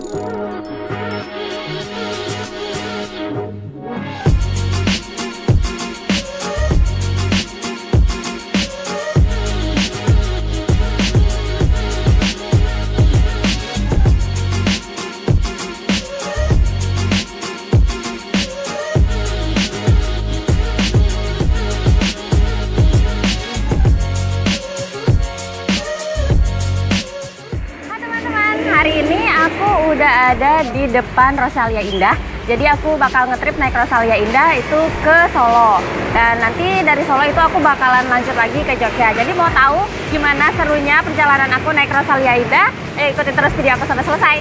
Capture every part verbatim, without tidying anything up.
Udah ada di depan Rosalia Indah. Jadi aku bakal ngetrip naik Rosalia Indah itu ke Solo. Dan nanti dari Solo itu aku bakalan lanjut lagi ke Jogja. Jadi mau tahu gimana serunya perjalanan aku naik Rosalia Indah? Eh, ikutin terus video aku sampai selesai.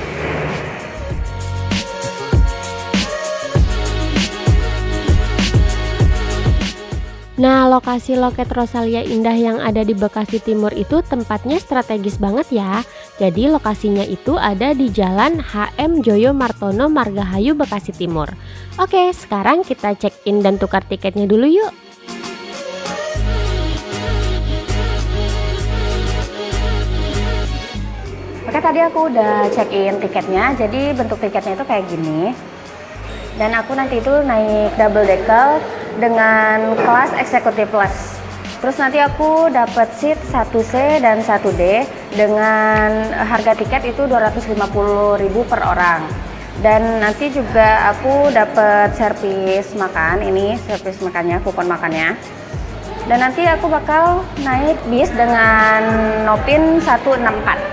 Nah, lokasi loket Rosalia Indah yang ada di Bekasi Timur itu tempatnya strategis banget ya. Jadi lokasinya itu ada di Jalan H M Joyo Martono Margahayu Bekasi Timur. Oke, sekarang kita check in dan tukar tiketnya dulu yuk. Oke, tadi aku udah check in tiketnya. Jadi bentuk tiketnya itu kayak gini. Dan aku nanti itu naik double decker dengan kelas eksekutif plus. Terus nanti aku dapat seat satu C dan satu D dengan harga tiket itu dua ratus lima puluh ribu per orang. Dan nanti juga aku dapat servis makan, ini servis makannya, kupon makannya. Dan nanti aku bakal naik bis dengan Nopin seratus enam puluh empat.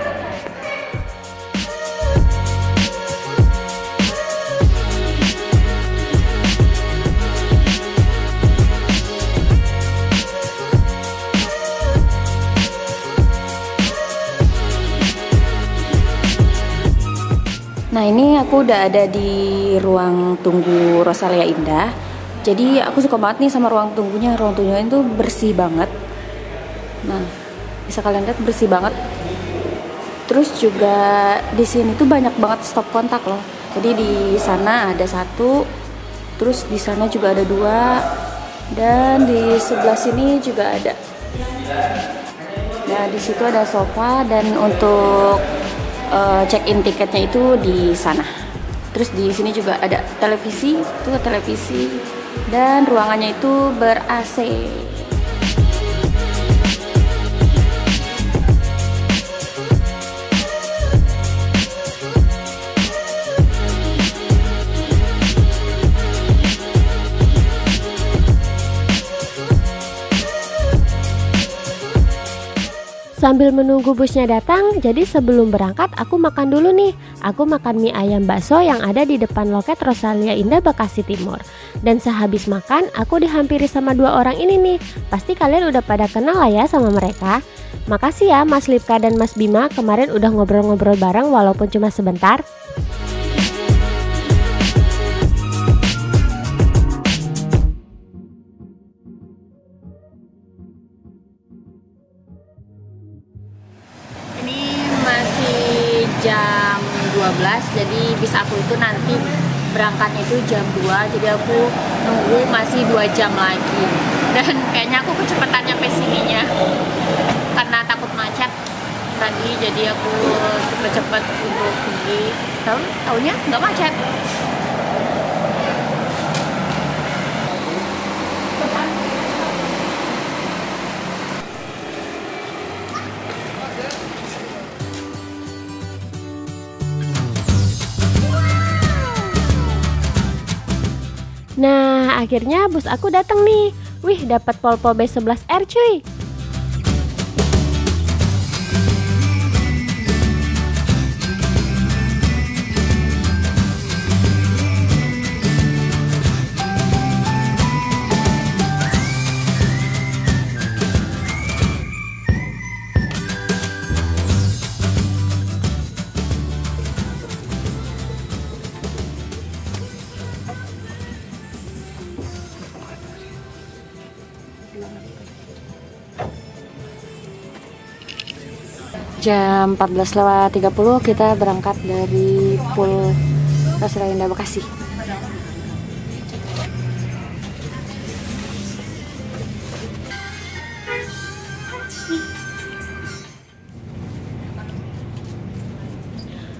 Nah, ini aku udah ada di ruang tunggu Rosalia Indah. Jadi aku suka banget nih sama ruang tunggunya. Ruang tunggunya itu bersih banget. Nah, bisa kalian lihat bersih banget. Terus juga di sini tuh banyak banget stop kontak loh. Jadi di sana ada satu, terus di sana juga ada dua, dan di sebelah sini juga ada. Nah, di situ ada sofa dan untuk Uh, check-in tiketnya itu di sana. Terus di sini juga ada televisi, itu televisi, dan ruangannya itu ber-A C. Sambil menunggu busnya datang, jadi sebelum berangkat aku makan dulu nih. Aku makan mie ayam bakso yang ada di depan loket Rosalia Indah Bekasi Timur. Dan sehabis makan, aku dihampiri sama dua orang ini nih. Pasti kalian udah pada kenal lah ya sama mereka. Makasih ya Mas Lipka dan Mas Bima, kemarin udah ngobrol-ngobrol bareng walaupun cuma sebentar. Jam dua belas, jadi bis aku itu nanti berangkatnya itu jam dua, jadi aku nunggu masih dua jam lagi. Dan kayaknya aku kecepatan nyampe sininya karena takut macet tadi, jadi aku cepet-cepet untuk pergi. Tahu taunya nggak macet. Nah, akhirnya bus aku datang nih. Wih, dapat Volvo B sebelas R cuy. Jam empat belas lewat tiga puluh kita berangkat dari Pool Rosalia Indah Bekasi.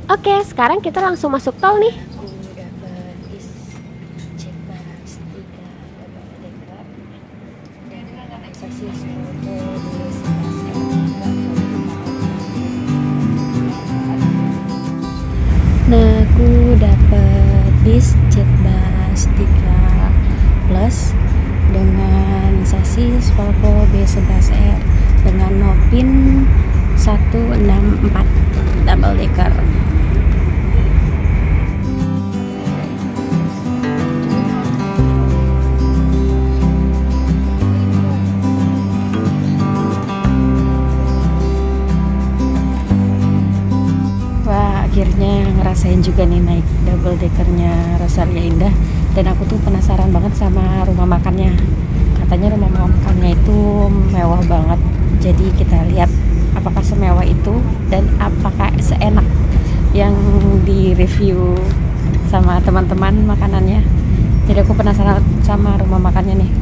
Oke, sekarang kita langsung masuk tol nih. Nah, aku dapet bis Jetbus tiga plus dengan sasis Volvo B sebelas R dengan Nopin seratus enam puluh empat double decker. Akhirnya ngerasain juga nih naik double deckernya Rosalia Indah, dan aku tuh penasaran banget sama rumah makannya. Katanya rumah makannya itu mewah banget, jadi kita lihat apakah semewah itu dan apakah seenak yang di review sama teman-teman makanannya. Jadi aku penasaran sama rumah makannya nih.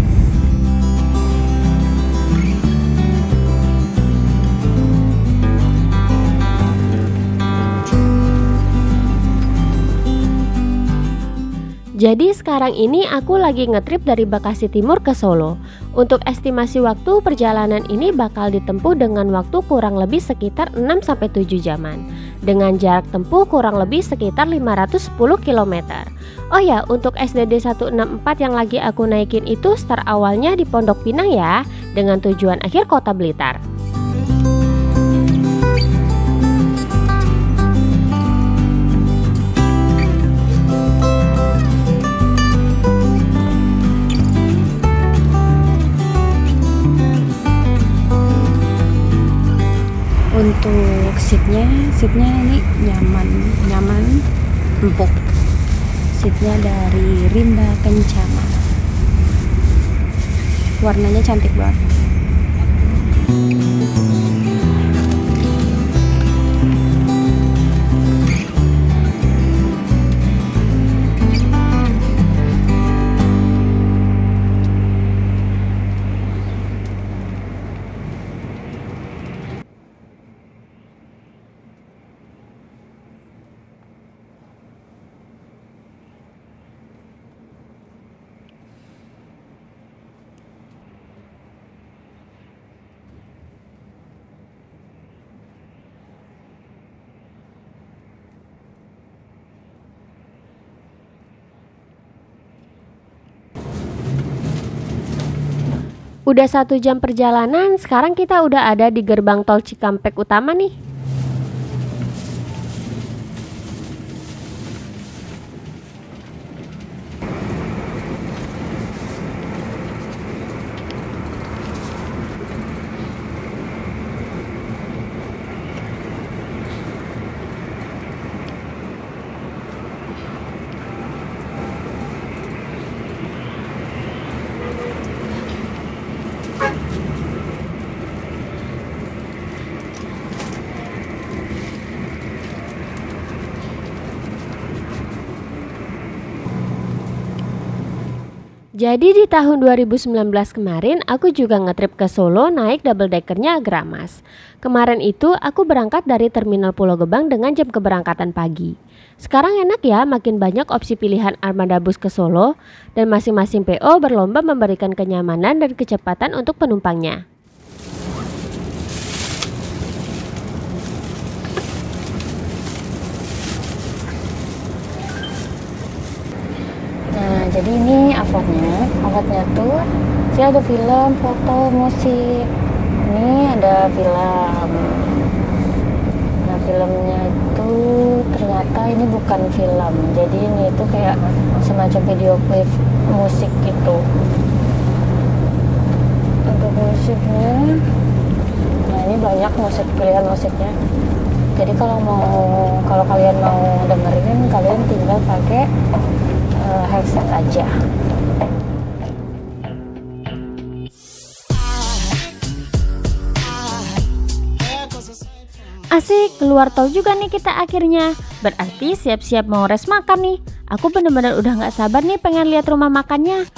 Jadi sekarang ini aku lagi ngetrip dari Bekasi Timur ke Solo. Untuk estimasi waktu perjalanan ini bakal ditempuh dengan waktu kurang lebih sekitar enam sampai tujuh jaman, dengan jarak tempuh kurang lebih sekitar lima ratus sepuluh kilometer. Oh ya, untuk S D D seratus enam puluh empat yang lagi aku naikin itu start awalnya di Pondok Pinang ya, dengan tujuan akhir Kota Blitar. Untuk seatnya, seatnya ini nyaman, nyaman, empuk. Seatnya dari Rimba Kencana. Warnanya cantik banget. Udah satu jam perjalanan, sekarang kita udah ada di gerbang tol Cikampek Utama nih. Jadi di tahun dua ribu sembilan belas kemarin aku juga ngetrip ke Solo naik double deckernya Agramas. Kemarin itu aku berangkat dari Terminal Pulau Gebang dengan jam keberangkatan pagi. Sekarang enak ya, makin banyak opsi pilihan armada bus ke Solo dan masing-masing P O berlomba memberikan kenyamanan dan kecepatan untuk penumpangnya. Nah, jadi ini avotnya, avotnya tuh sih ada film, foto, musik. Ini ada film. Nah, filmnya itu ternyata ini bukan film. Jadi ini itu kayak semacam video klip musik gitu. Untuk musiknya, nah ini banyak musik, pilihan musiknya. Jadi kalau mau, kalau kalian mau dengerin, kalian tinggal pakai headset aja. Asik, keluar tol juga nih kita akhirnya. Berarti siap-siap mau res makan nih. Aku bener-bener udah gak sabar nih pengen lihat rumah makannya.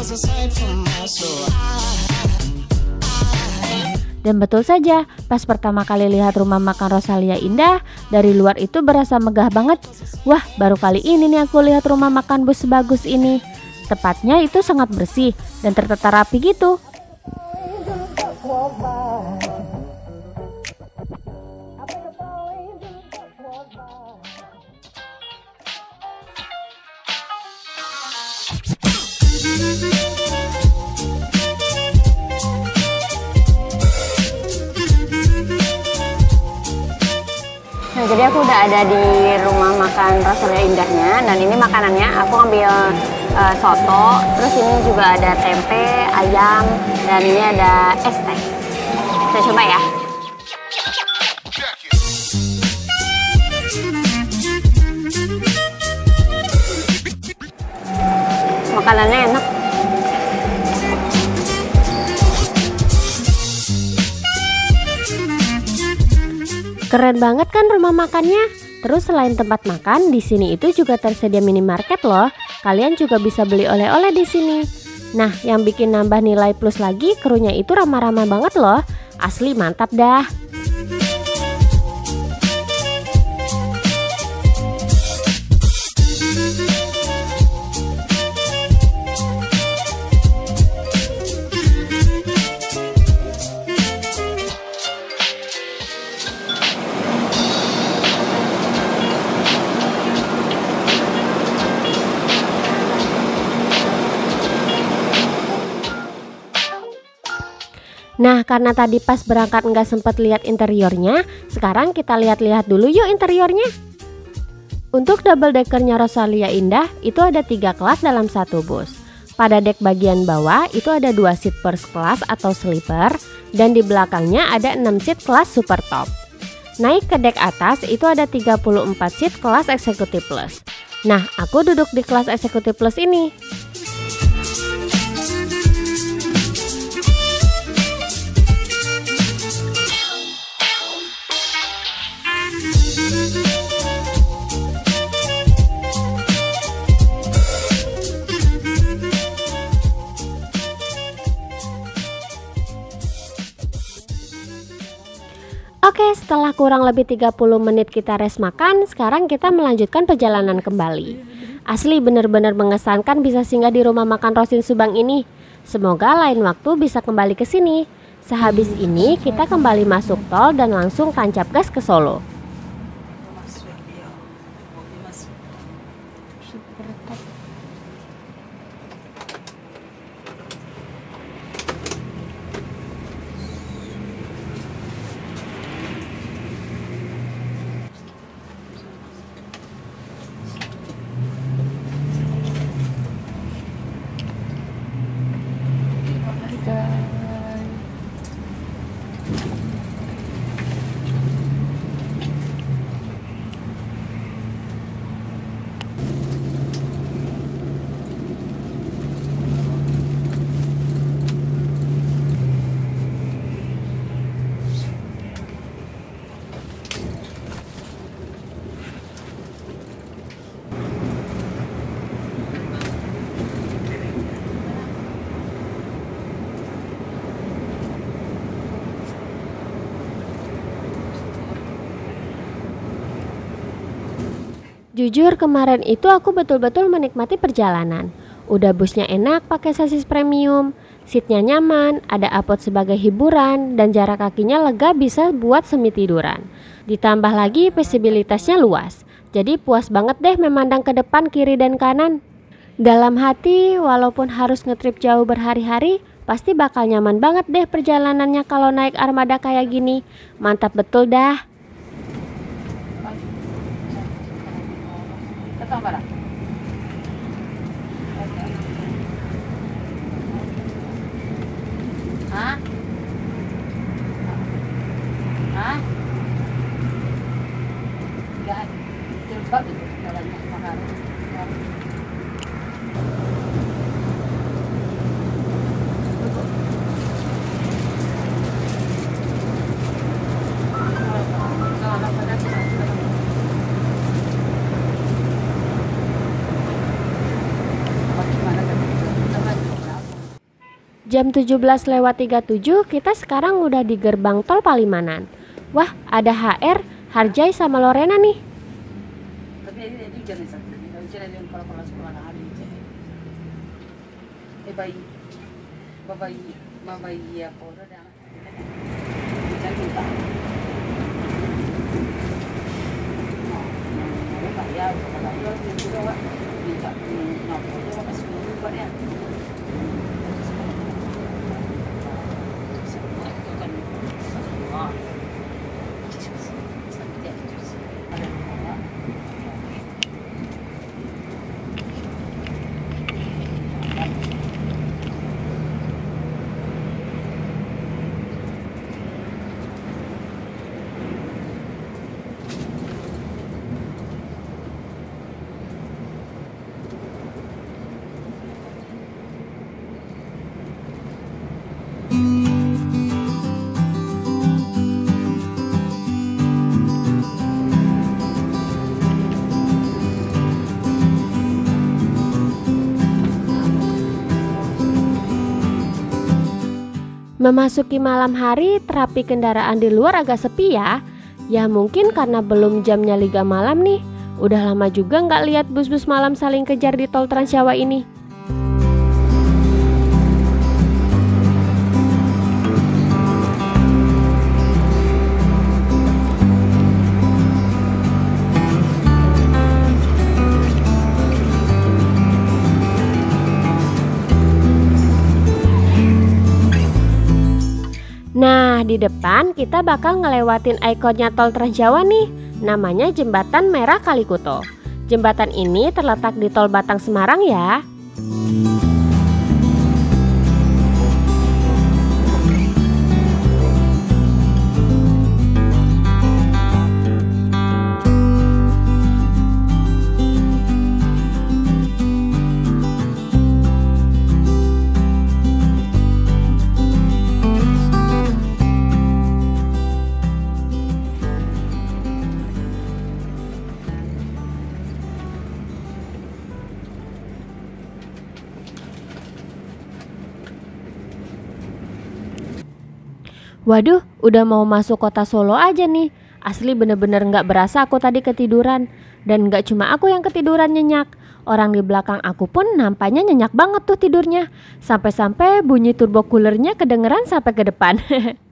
Dan betul saja, pas pertama kali lihat rumah makan Rosalia Indah, dari luar itu berasa megah banget. Wah, baru kali ini nih aku lihat rumah makan bus sebagus ini. Tepatnya itu sangat bersih dan tertata rapi gitu. Nah, jadi aku udah ada di rumah makan Rosalia Indahnya, dan ini makanannya aku ambil uh, soto, terus ini juga ada tempe, ayam, dan ini ada es teh. Kita coba ya. Makanannya enak. Keren banget kan rumah makannya? Terus selain tempat makan, di sini itu juga tersedia minimarket loh. Kalian juga bisa beli oleh-oleh di sini. Nah, yang bikin nambah nilai plus lagi, krunya itu ramah-ramah banget loh. Asli mantap dah. Nah, karena tadi pas berangkat nggak sempat lihat interiornya, sekarang kita lihat-lihat dulu yuk interiornya. Untuk double deckernya Rosalia Indah, itu ada tiga kelas dalam satu bus. Pada dek bagian bawah itu ada dua seat first class atau sleeper, dan di belakangnya ada enam seat kelas super top. Naik ke dek atas itu ada tiga puluh empat seat kelas executive plus. Nah, aku duduk di kelas executive plus ini. Oke, setelah kurang lebih tiga puluh menit kita rest makan, sekarang kita melanjutkan perjalanan kembali. Asli bener-bener mengesankan bisa singgah di rumah makan Rosin Subang ini. Semoga lain waktu bisa kembali ke sini. Sehabis ini kita kembali masuk tol dan langsung tancap gas ke Solo. Jujur kemarin itu aku betul-betul menikmati perjalanan. Udah busnya enak pakai sasis premium, seatnya nyaman, ada apot sebagai hiburan, dan jarak kakinya lega bisa buat semi tiduran. Ditambah lagi visibilitasnya luas, jadi puas banget deh memandang ke depan, kiri dan kanan. Dalam hati, walaupun harus ngetrip jauh berhari-hari, pasti bakal nyaman banget deh perjalanannya kalau naik armada kayak gini. Mantap betul dah. Hah? Hah? Enggak, cepat itu jalannya mahal. Jam tujuh belas lewat tiga puluh tujuh, kita sekarang udah di gerbang tol Palimanan. Wah, ada H R, Harjay sama Lorena nih. Memasuki malam hari, terapi kendaraan di luar agak sepi ya. Ya mungkin karena belum jamnya Liga Malam nih. Udah lama juga nggak lihat bus-bus malam saling kejar di tol Trans Jawa ini. Nah, di depan kita bakal ngelewatin ikonnya tol Trans Jawa nih. Namanya Jembatan Merah Kalikuto. Jembatan ini terletak di tol Batang Semarang ya. Waduh, udah mau masuk kota Solo aja nih. Asli bener-bener gak berasa aku tadi ketiduran. Dan gak cuma aku yang ketiduran nyenyak. Orang di belakang aku pun nampaknya nyenyak banget tuh tidurnya. Sampai-sampai bunyi turbo coolernya kedengeran sampai ke depan.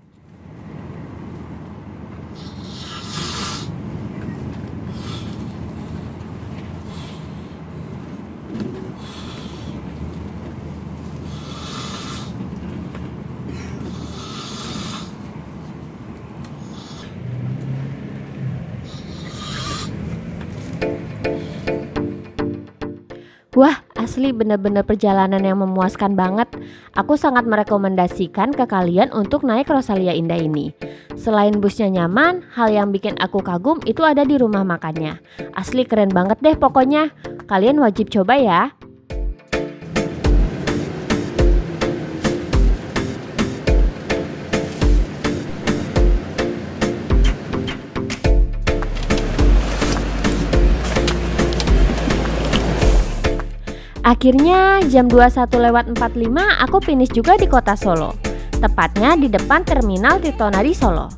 Wah, asli bener-bener perjalanan yang memuaskan banget. Aku sangat merekomendasikan ke kalian untuk naik Rosalia Indah ini. Selain busnya nyaman, hal yang bikin aku kagum itu ada di rumah makannya. Asli keren banget deh pokoknya. Kalian wajib coba ya. Akhirnya jam dua puluh satu lewat empat puluh lima aku finish juga di kota Solo. Tepatnya di depan terminal Tirtonadi Solo.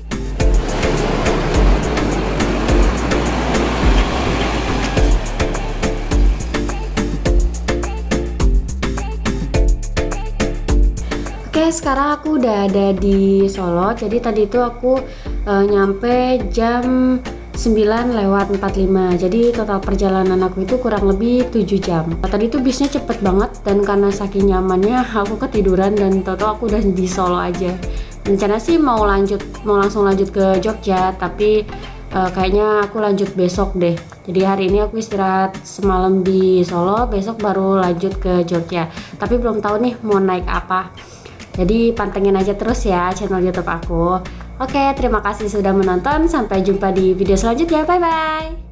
Oke, sekarang aku udah ada di Solo. Jadi tadi itu aku uh, nyampe jam sembilan lewat empat puluh lima. Jadi total perjalanan aku itu kurang lebih tujuh jam. Tadi itu bisnya cepet banget dan karena saking nyamannya aku ketiduran dan total aku udah di Solo aja. Rencana sih mau lanjut mau langsung lanjut ke Jogja, tapi uh, kayaknya aku lanjut besok deh. Jadi hari ini aku istirahat semalam di Solo, besok baru lanjut ke Jogja. Tapi belum tahu nih mau naik apa. Jadi pantengin aja terus ya channel YouTube aku. Oke, terima kasih sudah menonton. Sampai jumpa di video selanjutnya. Bye-bye.